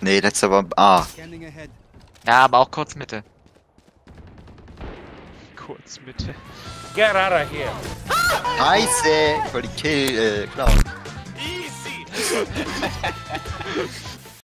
Nee, letzter war A. Ja, aber auch kurz Mitte. Kurz Mitte. Get out of here. Scheiße! Ich wollte die Kill, klar. Easy.